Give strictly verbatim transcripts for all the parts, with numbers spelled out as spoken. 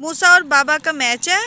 मूसा और बाबा का मैच है।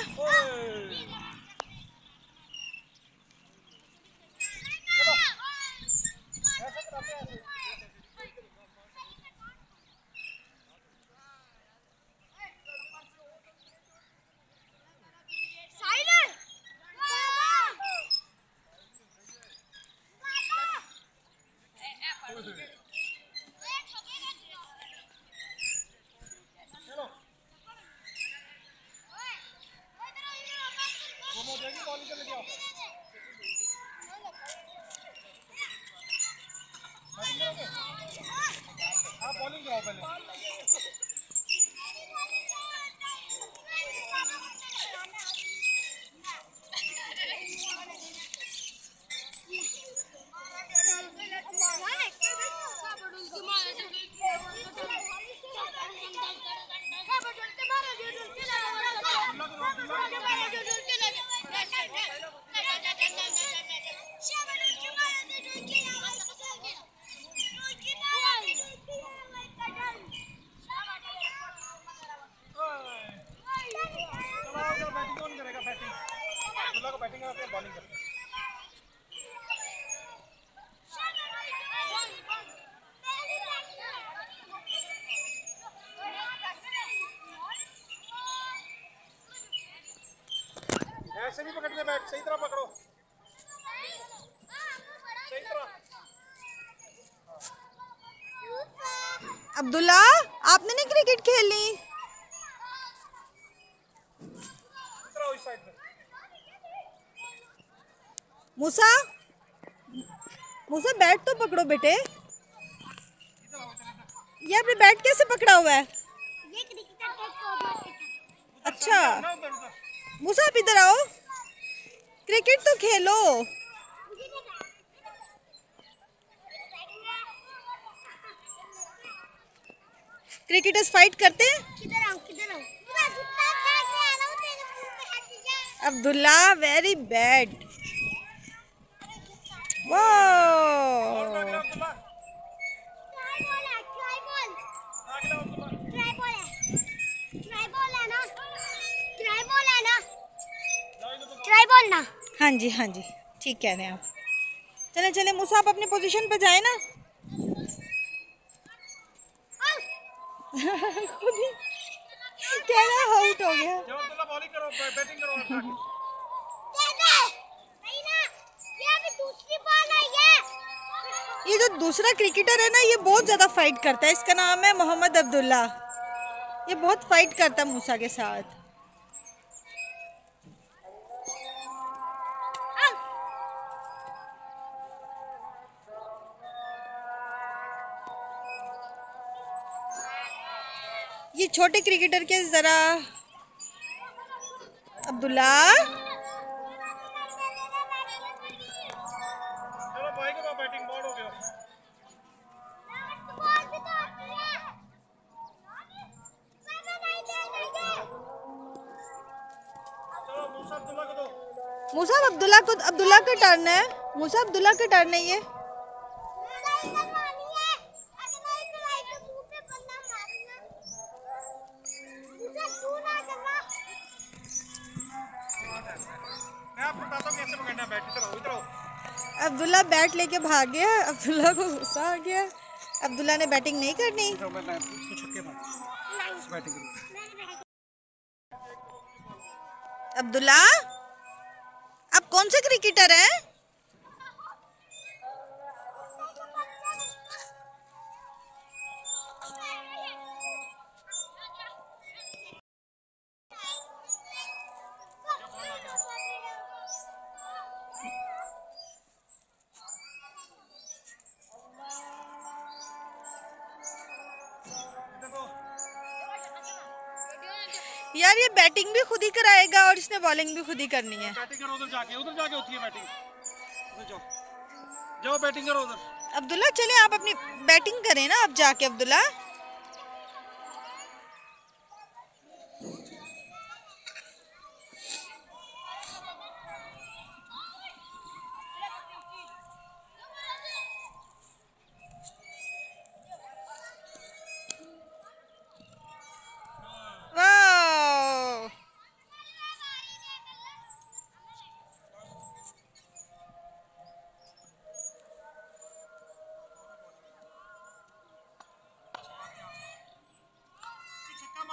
ऐसे नहीं पकड़ने बैट, सही तरह पकड़ो, सही तरह। अब्दुल्ला, आपने नहीं क्रिकेट खेलनी? इस साइड में। मूसा, मूसा बैट तो पकड़ो बेटे। ये आपने बैट कैसे पकड़ा हुआ है? अच्छा मूसा, आप इधर आओ, क्रिकेट तो खेलो। क्रिकेटर्स फाइट करते हैं। किधर आओ, किधर आओ। Abdullah very bad. वाह, हाँ जी हाँ जी, ठीक कह रहे हैं आप। चले चले मूसा, आप अपनी पोजीशन पे जाए ना। खुद ही कह रहा आउट हो गया। बॉलिंग करो, बैटिंग करो। ये जो दूसरा क्रिकेटर है ना, ये बहुत ज्यादा फाइट करता है। इसका नाम है मोहम्मद अब्दुल्ला। ये बहुत फाइट करता है मूसा के साथ। ये छोटे क्रिकेटर के जरा अब्दुल्ला, चलो भाई के पास बैटिंग बॉल हो गया। चलो मूसा अब्दुल्ला को दो। मूसा अब्दुल्ला को, अब्दुल्ला का टर्न है। मूसा अब्दुल्ला का टर्न है ये। मैं आपको बताता हूँ कैसे पकड़ना है बैट। इधर आओ, इधर आओ। अब्दुल्ला बैट लेके भाग गया। अब्दुल्ला को गुस्सा आ गया। अब्दुल्ला ने बैटिंग नहीं करनी। अब्दुल्ला, आप कौन से क्रिकेटर हैं? यार ये बैटिंग भी खुद ही कराएगा और इसने बॉलिंग भी खुद ही करनी है। बैटिंग करो उधर जाके, उधर जाके होती है बैटिंग। उधर जाओ, जाओ बैटिंग करो उधर। अब्दुल्ला चले, आप अपनी बैटिंग करें ना अब जाके। अब्दुल्ला वाह,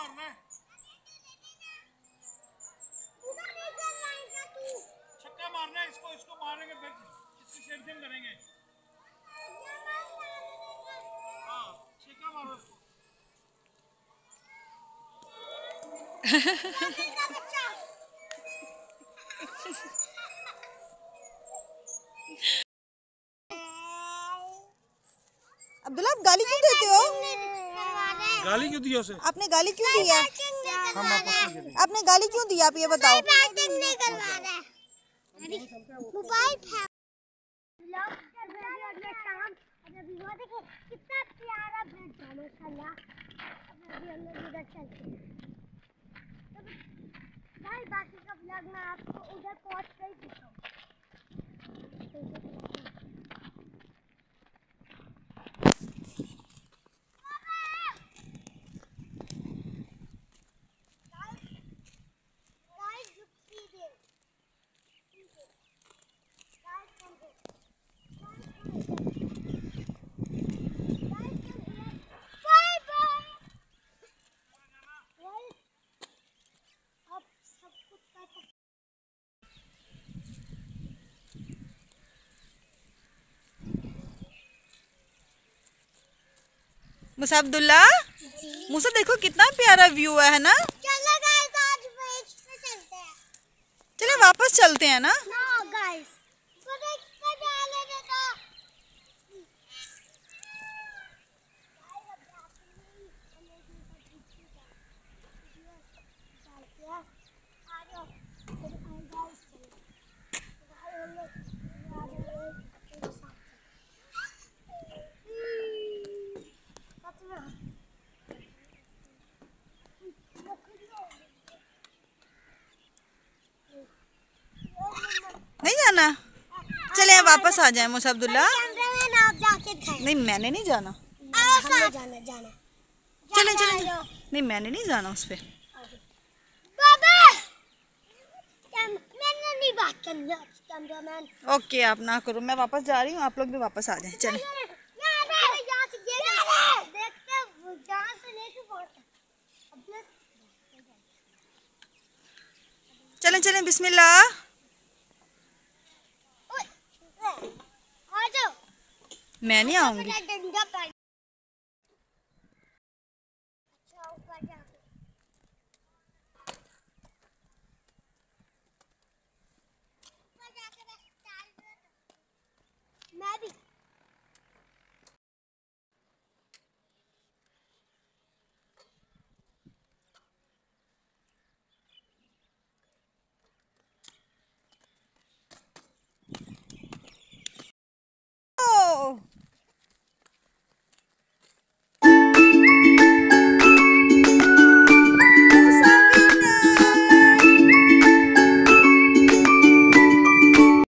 मारना है, छक्का मारना है इसको, इसको मारेंगे फिर इसकी सेंशन करेंगे। हाँ छक्का मारो इसको। अब्दुल्ला आप गाली क्यों देते हो? गाली क्यों दिया उसे? आपने गाली क्यों दी है? हम आपस में गिरे। आपने गाली क्यों दी? आप ये बताओ। कितना प्यारा ब्रिज है माशाल्लाह। भाई बाकी का व्लॉग मैं आपको उधर पहुंच कर ही दिखाऊं। मुसा अब्दुल्ला, मुसा देखो कितना प्यारा व्यू है ना। चलो गाइस आज बीच पे चलते हैं। चले वापस चलते हैं ना। नो गाइस ब्रेक पे डाले दे तो नहीं जाना, चले वापस आ जाए मुसा अब्दुल्ला। कैमरामैन आप जाके दिखाएं। नहीं मैंने नहीं जाना। हमें जाना जाना चले चले नहीं मैंने नहीं जाना उस पे। बाबा मैंने नहीं बात करनी कैमरामैन। ओके आप ना करो, मैं वापस जा रही हूँ, आप लोग भी वापस आ जाए। चले यहाँ से देखते जहाँ से लेके चले चले बिस्मिल्लाह। आ जाओ। मैं नहीं आऊंगी। डंडा पड़ अच्छा ऊपर जाके ऊपर जाके बस डाल दो। मैं भी